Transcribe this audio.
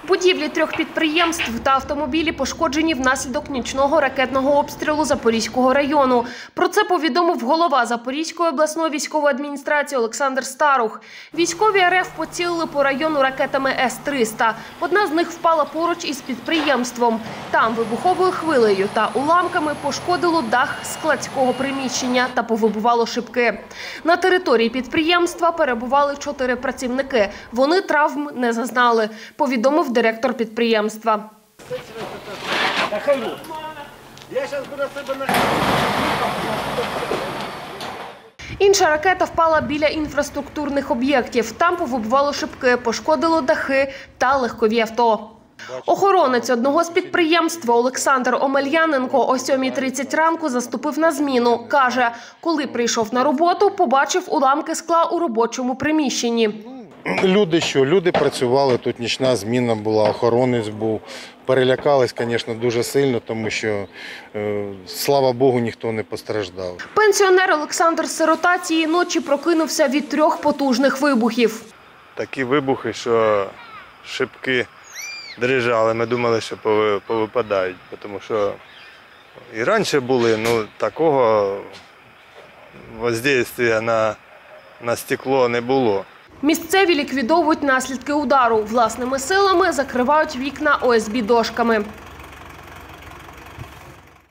Будівлі 3 підприємств та автомобілі пошкоджені внаслідок нічного ракетного обстрілу Запорізького району. Про це повідомив голова Запорізької обласної військової адміністрації Олександр Старух. Військові РФ поцілили по району ракетами С-300. Одна з них впала поруч із підприємством. Там вибуховою хвилею та уламками пошкодило дах складського приміщення та повибивало шибки. На території підприємства перебували 4 працівники. Вони травм не зазнали, повідомив директор підприємства. Інша ракета впала біля інфраструктурних об'єктів. Там повибивало шибки, пошкодило дахи та легкові авто. Охоронець одного з підприємств Олександр Омельяненко о 7:30 ранку заступив на зміну. Каже, коли прийшов на роботу, побачив уламки скла у робочому приміщенні. Люди працювали, тут нічна зміна була, охоронець був. Перелякались, звісно, дуже сильно, тому що, слава Богу, ніхто не постраждав. Пенсіонер Олександр Сирота цієї ночі прокинувся від 3 потужних вибухів. Такі вибухи, що шибки дрижали, ми думали, що повипадають, тому що і раніше були, такого воздействия на стекло не було. Місцеві ліквідовують наслідки удару. Власними силами закривають вікна ОСБ-дошками.